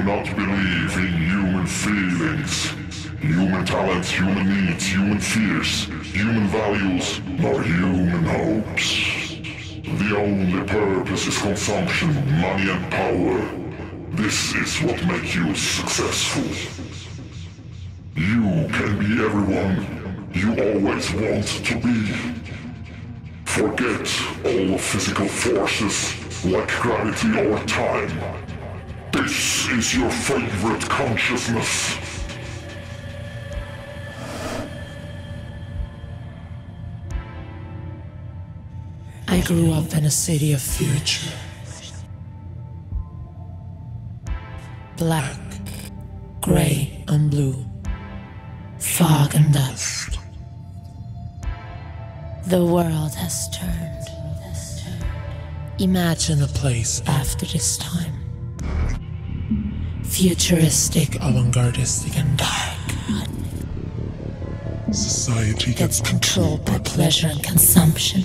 not believe in human feelings, human talents, human needs, human fears, human values, nor human hopes. The only purpose is consumption, money and power. This is what makes you successful. You can be everyone you always want to be. Forget all of physical forces like gravity or time. This is your favorite consciousness. I grew up in a city of future. Black, gray and blue, fog and dust. The world has turned. Imagine a place after this time. Futuristic, avant-gardistic and dark. Society Gets controlled by pleasure and consumption.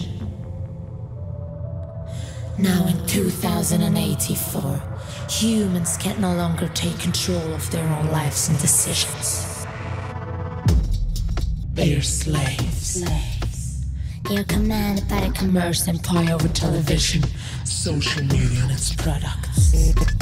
Now in 2084, humans can no longer take control of their own lives and decisions. They are slaves. They are commanded by the commerce empire over television, social media and its products.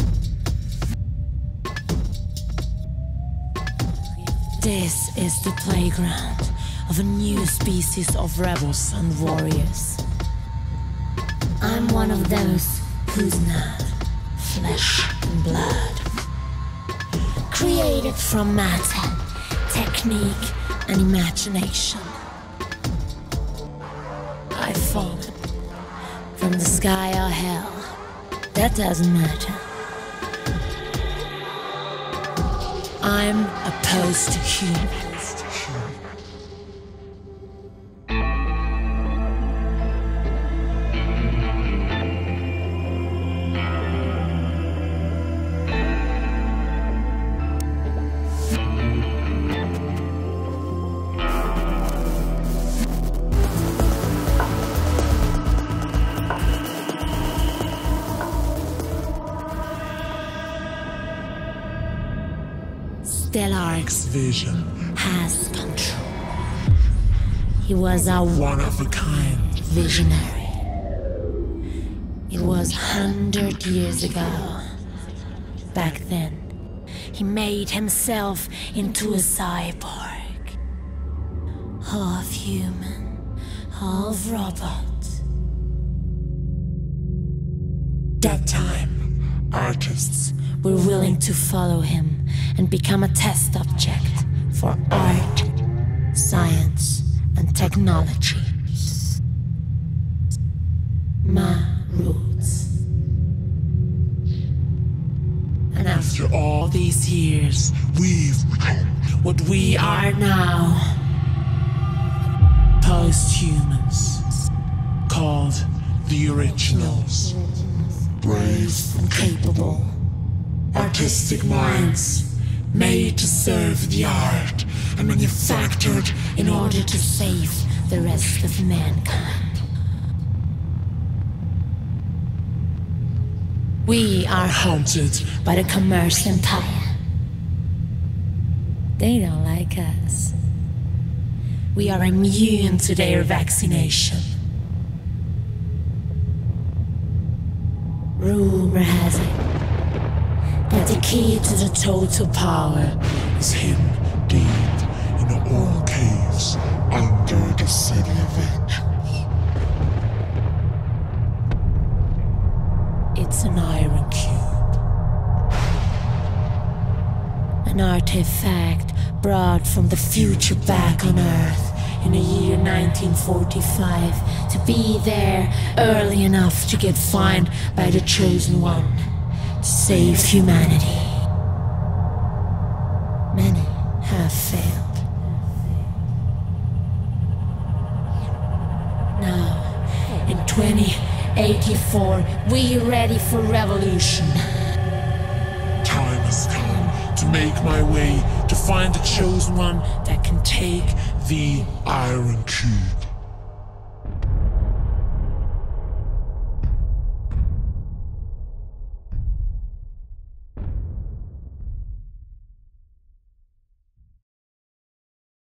This is the playground of a new species of rebels and warriors. I'm one of those who's not flesh and blood. Created from matter, technique and imagination. I've fallen from the sky or hell. That doesn't matter. I'm a post-human. Stellar's vision has control. He was a one-of-a-kind visionary. It was 100 years ago. Back then, he made himself into a cyborg. Half human, half robot. That time, artists were willing to follow him and become a test object for art, science, and technology. My roots. And after all these years, we've become what we are now. Post-humans, called the originals. Brave and capable. Artistic minds, made to serve the art and manufactured in order to save the rest of mankind. We are haunted by the commerce empire. They don't like us. We are immune to their vaccination. Rumor has it that the key to the total power is hidden deep in the oil caves under the city of angels. It's an iron cube. An artifact brought from the future back on Earth in the year 1945 to be there early enough to get found by the Chosen One. To save humanity. Many have failed. Now, in 2084, we're ready for revolution. Time has come to make my way to find the Chosen One that can take the Iron Cube.